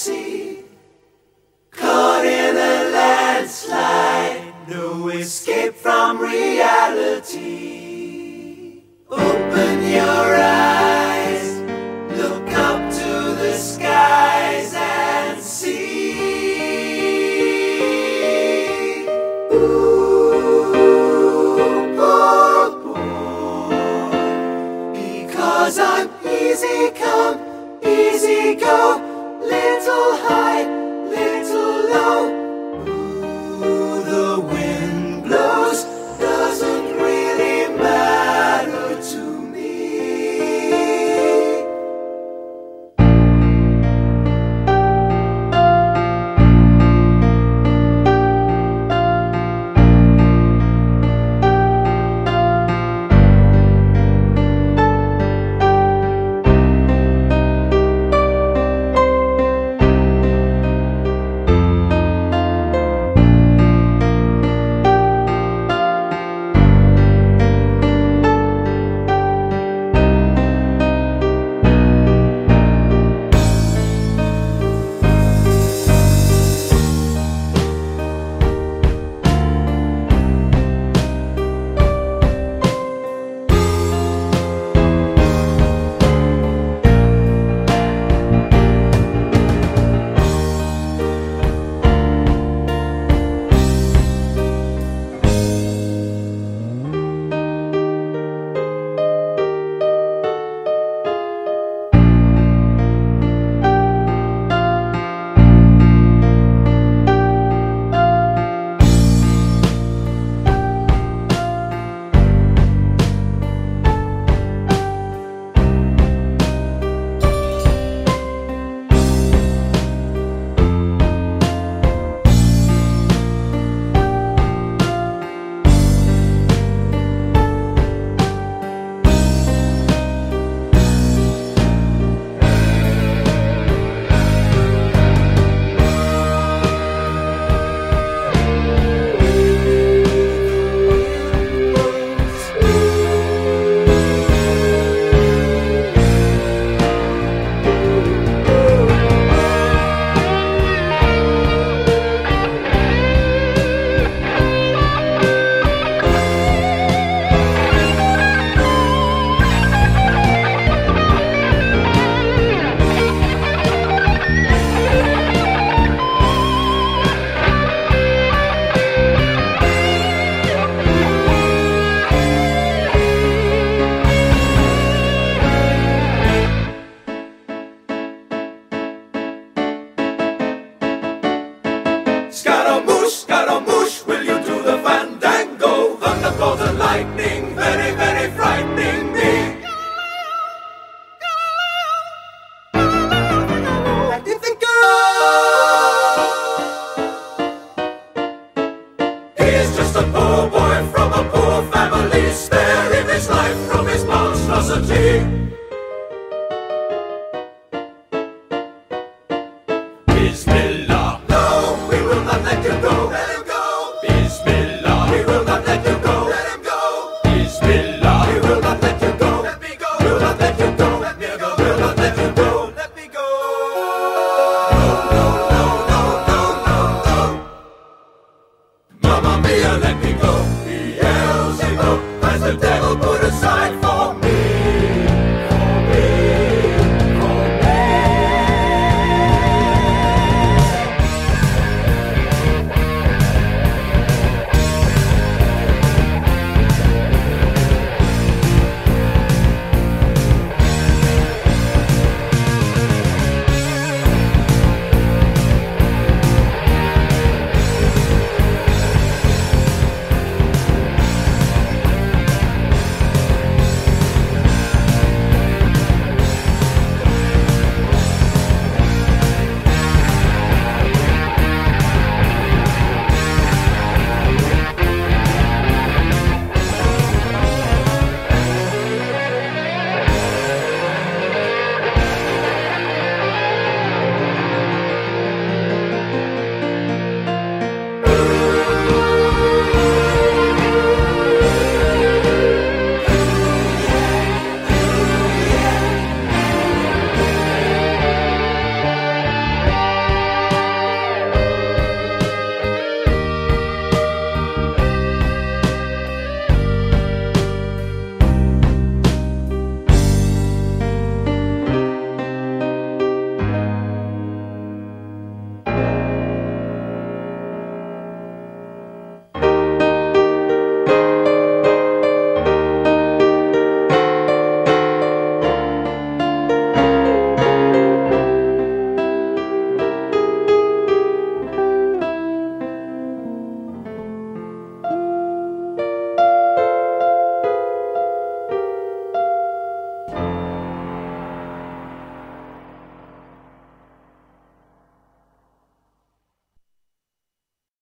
sea, caught in a landslide, no escape from reality. Open your eyes, look up to the skies and see. Ooh, poor boy, because I'm easy come, easy go, little high, little low. Ooh, the wind blows, doesn't really matter to me. Scaramouche, Scaramouche, will you do the fandango? Thunderbolt and lightning, very, very frightening me. Let him think go. He is just a poor boy from a poor family, sparing his life from his monstrosity. Bismillah, no, we will not let you go. Let him go. Bismillah, we will not let you go. Let him go. Bismillah, we will not let you go. Let me go. We'll not let you go. Let me go. We'll not let you go. Let me go. No, no, no, no, no, no, no. Mamma mia, let me go. Beelzebub has the devil put aside.